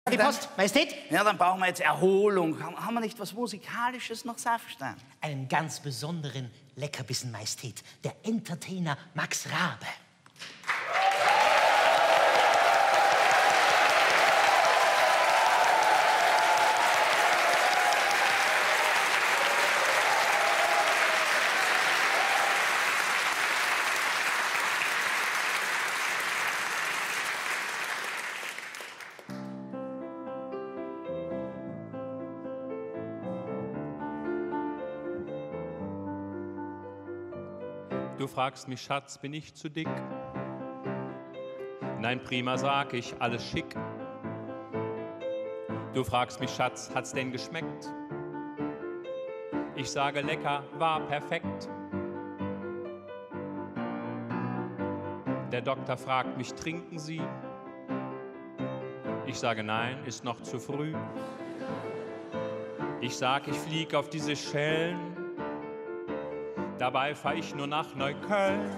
Die Post, Majestät? Ja, dann brauchen wir jetzt Erholung. Haben wir nicht was Musikalisches noch, Seifenstein? Einen ganz besonderen Leckerbissen, Majestät. Der Entertainer Max Rabe. Du fragst mich, Schatz, bin ich zu dick? Nein, prima, sag ich, alles schick. Du fragst mich, Schatz, hat's denn geschmeckt? Ich sage, lecker, war perfekt. Der Doktor fragt mich, trinken Sie? Ich sage, nein, ist noch zu früh. Ich sag, ich flieg auf diese Schellen. Dabei fahr ich nur nach Neukölln.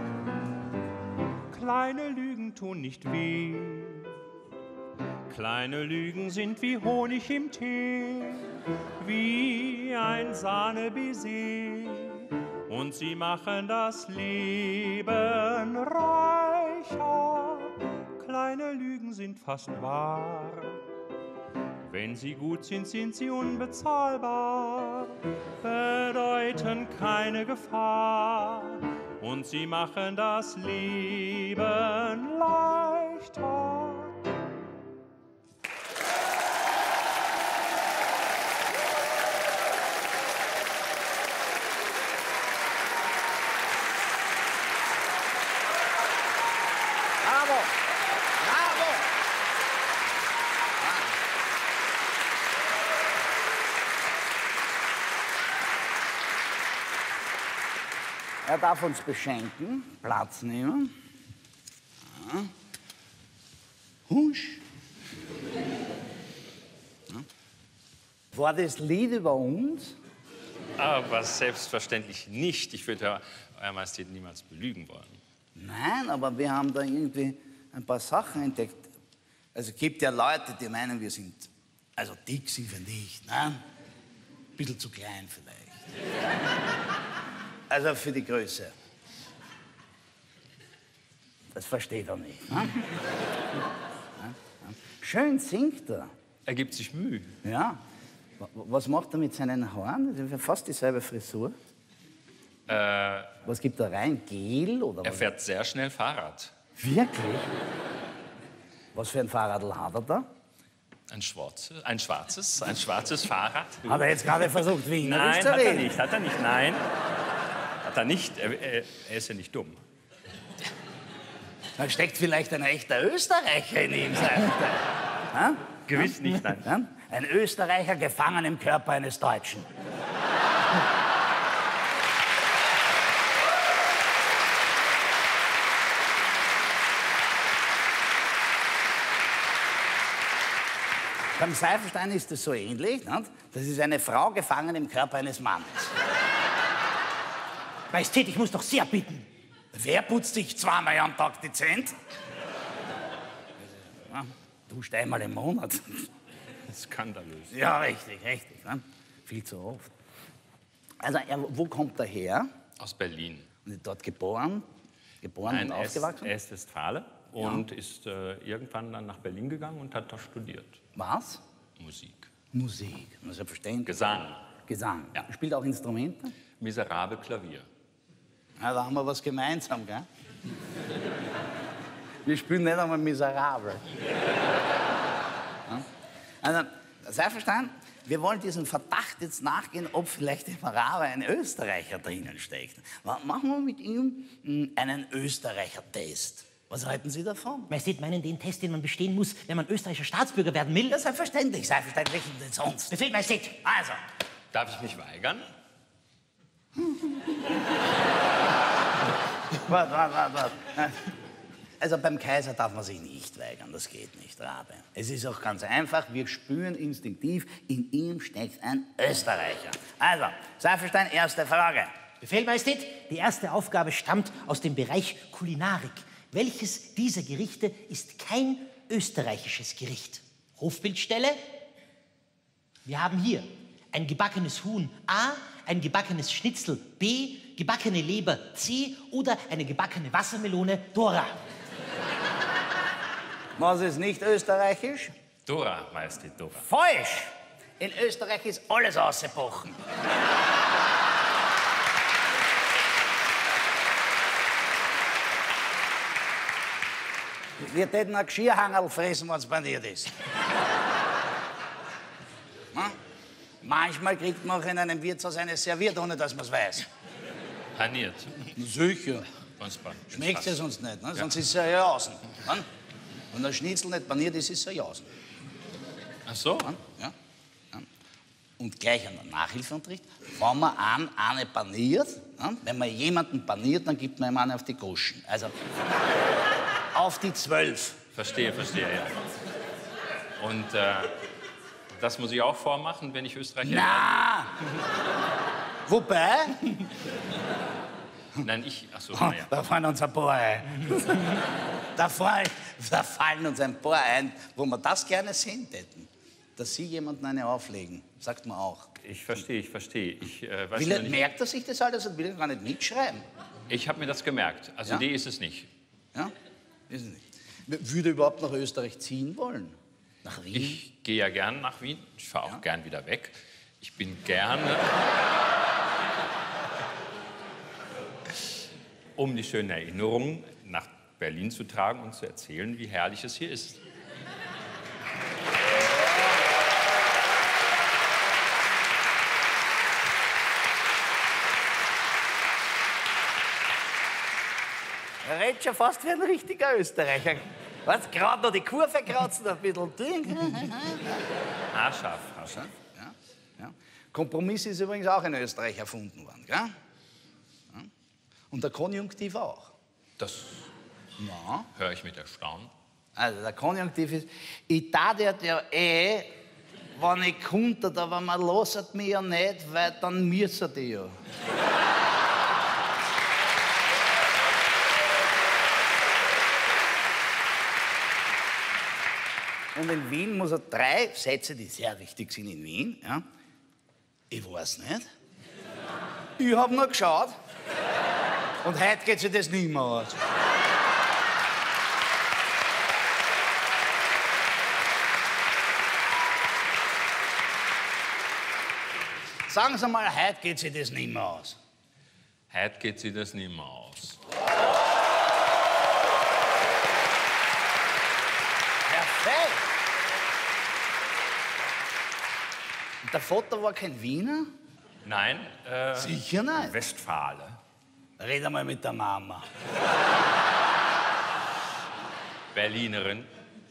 Kleine Lügen tun nicht weh. Kleine Lügen sind wie Honig im Tee, wie ein Sahnebaiser. Und sie machen das Leben reicher. Kleine Lügen sind fast wahr. Wenn sie gut sind, sind sie unbezahlbar, bedeuten keine Gefahr und sie machen das Leben leichter. Bravo! Bravo! Er darf uns beschenken, Platz nehmen. Ja. Husch. Ja. War das Lied über uns? Aber selbstverständlich nicht. Ich würde Euer Majestät niemals belügen wollen. Nein, aber wir haben da irgendwie ein paar Sachen entdeckt. Also es gibt ja Leute, die meinen, wir sind, also dick sind wir nicht, ne? Ein bisschen zu klein vielleicht. Also für die Größe. Das versteht er nicht. Ne? Schön singt er. Er gibt sich Mühe. Ja. Was macht er mit seinen Haaren? Das ist ja fast dieselbe Frisur. Was gibt er rein? Gel oder was? Er fährt sehr schnell Fahrrad. Wirklich? Was für ein Fahrradl hat er da? Ein schwarzes Fahrrad. Hat er jetzt gerade versucht, Wienerisch Nein, zu hat er reden? nicht, hat er nicht, nein. Hat er nicht, er ist ja nicht dumm. Da steckt vielleicht ein echter Österreicher in ihm, sagt er. Gewiss nicht, nein. Ja? Ein Österreicher gefangen im Körper eines Deutschen. Beim Seifenstein ist das so ähnlich. Nicht? Das ist eine Frau gefangen im Körper eines Mannes. Majestät, ich muss doch sehr bitten. Wer putzt sich zweimal am Tag dezent? Ja, duscht einmal im Monat. Skandalös. Ja, richtig. Ne? Viel zu oft. Also, wo kommt er her? Aus Berlin. Und dort geboren und aufgewachsen? Er ist Westfale und ist irgendwann dann nach Berlin gegangen und hat da studiert. Was? Musik. Musik, selbstverständlich. Gesang. Ja. Ja. Spielt auch Instrumente? Miserabel Klavier. Ja, da haben wir was gemeinsam, gell? Wir spielen nicht einmal miserabel. Ja? Also, Seifenstein, wir wollen diesem Verdacht jetzt nachgehen, ob vielleicht im Rabe ein Österreicher drinnen steckt. Machen wir mit ihm einen Österreicher-Test. Was halten Sie davon? Majestät, meinen den Test, den man bestehen muss, wenn man österreichischer Staatsbürger werden will? Ja, selbstverständlich, Seifenstein, welchen denn sonst? Befehl, Majestät. Also. Darf ich mich weigern? Warte. Also beim Kaiser darf man sich nicht weigern, das geht nicht, Rabe. Es ist auch ganz einfach, wir spüren instinktiv, in ihm steckt ein Österreicher. Also, Seifenstein, erste Frage. Befehl, Majestät. Die erste Aufgabe stammt aus dem Bereich Kulinarik. Welches dieser Gerichte ist kein österreichisches Gericht? Hofbildstelle. Wir haben hier ein gebackenes Huhn A, ein gebackenes Schnitzel B, gebackene Leber C oder eine gebackene Wassermelone Dora. Was ist nicht österreichisch? Dora, Majestät, Dora. Falsch! In Österreich ist alles ausgebrochen. Wir täten ein Geschirrhangerl fressen, wenn es paniert ist. Hm? Manchmal kriegt man auch in einem Wirtshaus eine serviert, ohne dass man es weiß. Paniert. Sicher. Ganz spannend. Schmeckt ja sonst nicht, ne? Sonst ist es ja Jausen. Ne? Wenn ein Schnitzel nicht paniert ist, ist es ja Jausen. Ach so? Ja? Ja. Und gleich an der Nachhilfeunterricht, wenn man eine paniert, ne? Wenn man jemanden paniert, dann gibt man ihm eine auf die Goschen. Also auf die 12. Verstehe, ja. Und das muss ich auch vormachen, wenn ich Österreicher bin? Na! Wobei, Nein, ach so, naja. da fallen uns ein paar ein. Da fallen uns ein paar ein, wo wir das gerne sehen täten. Dass Sie jemanden eine auflegen, sagt man auch. Ich verstehe. Ich weiß Will nur er, nicht. merkt er sich das alles und will er gar nicht mitschreiben? Ich habe mir das gemerkt. Also Ja? D ist es nicht. Ja? Ist es nicht. Würde er überhaupt nach Österreich ziehen wollen? Nach Wien? Ich gehe ja gern nach Wien. Ich fahre auch gern wieder weg. Ich bin gerne, um die schönen Erinnerungen nach Berlin zu tragen und zu erzählen, wie herrlich es hier ist. Er redet schon fast wie ein richtiger Österreicher. Was? Gerade noch die Kurve kratzen, ein bisschen. Haarscharf. Ja, ja. Kompromiss ist übrigens auch in Österreich erfunden worden. Gell? Ja. Und der Konjunktiv auch. Das Ja. höre ich mit Erstaunen. Also der Konjunktiv ist, ich tat ja wenn ich konnte, aber man lässt mich ja nicht, weil dann müssen die ja. Und in Wien muss er 3 Sätze, die sehr wichtig sind in Wien. Ja. Ich weiß nicht. Ich hab nur geschaut. Und heute geht sich das nicht mehr aus. Sagen Sie mal, heute geht sich das nicht mehr aus. Heute geht sich das nicht mehr aus. Perfekt. Und der Vater war kein Wiener? Nein, Sicher nicht. Westfale. Red einmal mit der Mama. Berlinerin.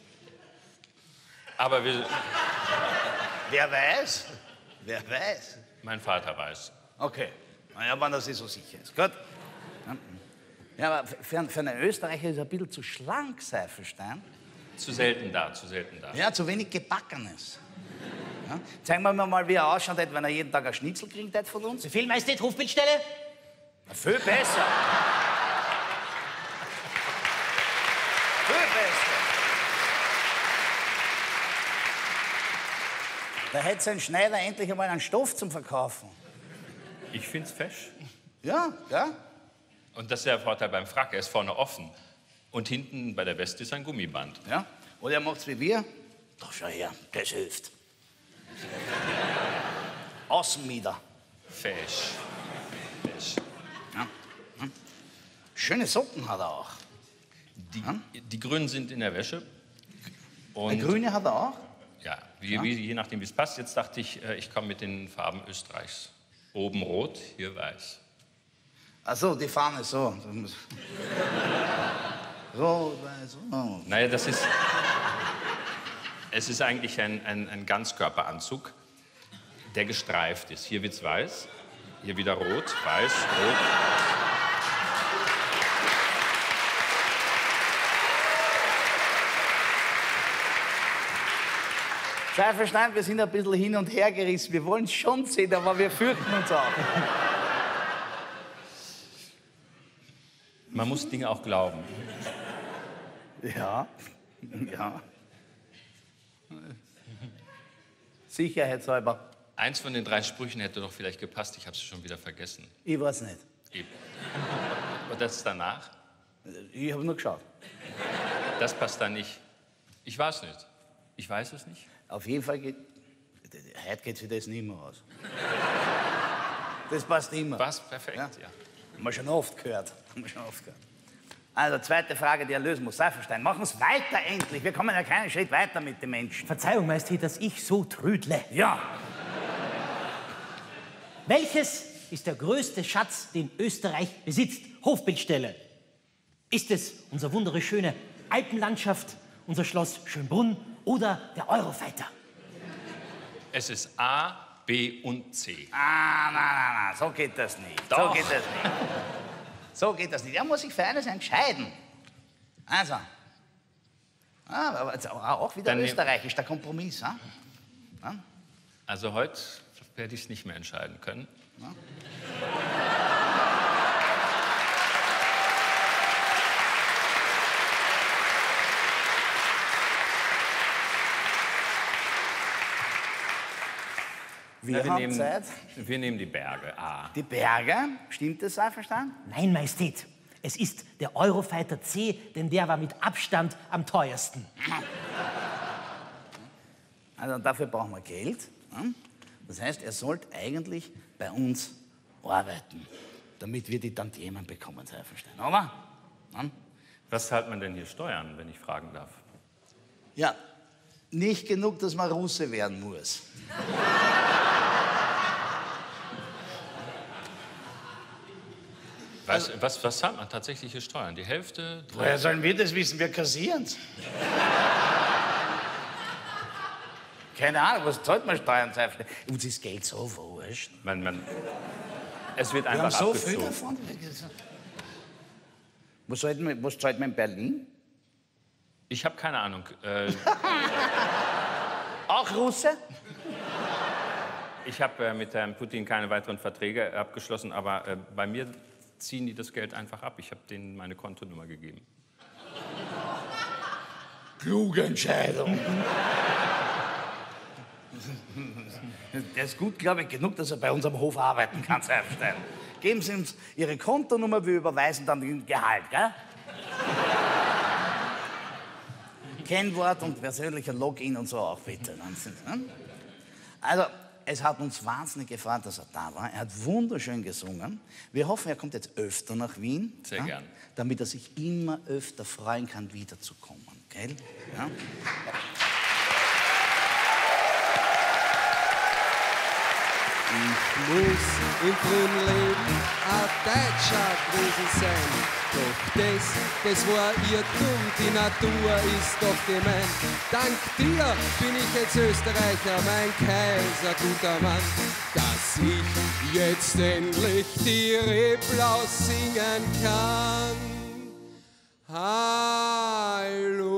Aber Wer weiß? Wer weiß? mein Vater weiß. Okay. Naja, wenn das so sicher ist. Gut. Ja, aber für einen Österreicher ist er ein bisschen zu schlank, Seifenstein. Zu selten da. Ja, zu wenig Gebackenes. Ja? Zeigen wir mir mal, wie er ausschaut, wenn er jeden Tag ein Schnitzel kriegt hat von uns. Befehl, Majestät, Hofbildstelle. Viel besser. Viel besser. Da hätte sein Schneider endlich einmal einen Stoff zum Verkaufen. Ich find's fesch. Ja, ja. Und das ist der Vorteil beim Frack. Er ist vorne offen. Und hinten bei der Weste ist ein Gummiband. Ja. Oder er macht's wie wir. Doch schau her, das hilft. Außenmieder. Fesch. Ja. Hm. Schöne Socken hat er auch. Die Grünen sind in der Wäsche. Eine Und grüne hat er auch. ja, je nachdem, wie es passt. Jetzt dachte ich, ich komme mit den Farben Österreichs. Oben rot, hier weiß. Ach so, die Fahne so. Rot, weiß, oh. Naja, es ist eigentlich ein Ganzkörperanzug, der gestreift ist. Hier wird's weiß, hier wieder rot, weiß, rot. Sei verstanden, wir sind ein bisschen hin und her gerissen. Wir wollen es schon sehen, aber wir fürchten uns auch. Man muss Dinge auch glauben. Ja, ja. Sicherheitshalber. Eins von den 3 Sprüchen hätte doch vielleicht gepasst, ich habe es schon wieder vergessen. Ich weiß nicht. Eben. Und das danach? Ich habe nur geschaut. Das passt da nicht. Ich weiß nicht. Ich weiß es nicht. Auf jeden Fall geht... Heute geht sich das nicht mehr aus. Das passt immer. Passt perfekt, ja. Haben wir schon oft gehört. Also, zweite Frage, die er lösen muss. Seifenstein, machen wir es weiter endlich. Wir kommen ja keinen Schritt weiter mit den Menschen. Verzeihung, Majestät, dass ich so trödle. Ja. Welches ist der größte Schatz, den Österreich besitzt? Hofbildstelle. Ist es unsere wunderschöne Alpenlandschaft, unser Schloss Schönbrunn oder der Eurofighter? Es ist A, B und C. Nein, so geht das nicht. Doch. So geht das nicht. Er muss sich für eines entscheiden. Also. Aber jetzt auch wieder Dann österreichisch, der Kompromiss. Ja? Also heute werde ich es nicht mehr entscheiden können. Ja. Wir haben Zeit. Wir nehmen die Berge, A. Die Berge, stimmt das, Seifenstein? Nein, Majestät. Es ist der Eurofighter C, denn der war mit Abstand am teuersten. Also dafür brauchen wir Geld. Das heißt, er sollte eigentlich bei uns arbeiten, damit wir die Tantiemen bekommen, Seifenstein. Aber? Was zahlt man denn hier Steuern, wenn ich fragen darf? Ja, nicht genug, dass man Russe werden muss. Was zahlt man tatsächlich hier Steuern? Die Hälfte? Woher sollen wir das wissen? Wir kassieren's. Keine Ahnung, was zahlt man Steuern? Uns ist Geld so wurscht. Es wird Wir einfach haben so viel abgezogen. davon. Was zahlt man in Berlin? Ich habe keine Ahnung. Auch Russe? Ich habe mit Herrn Putin keine weiteren Verträge abgeschlossen, aber bei mir ziehen die das Geld einfach ab. Ich habe denen meine Kontonummer gegeben. Kluge Entscheidung. Der ist gut, glaube ich, genug, dass er bei unserem Hof arbeiten kann, Seifenstein. Geben Sie uns Ihre Kontonummer, wir überweisen dann den Gehalt, gell? Kennwort und persönlicher Login und so auch, bitte. Also, es hat uns wahnsinnig gefreut, dass er da war. Er hat wunderschön gesungen. Wir hoffen, er kommt jetzt öfter nach Wien. Sehr gern. Damit er sich immer öfter freuen kann, wiederzukommen. Gell? Ja? Ich muss im frühen Leben ein Deutscher gewesen sein. Doch das war Irrtum, die Natur ist doch gemein. Dank dir bin ich jetzt Österreicher, mein Kaiser, guter Mann. Dass ich jetzt endlich die Reblaus singen kann. Hallo.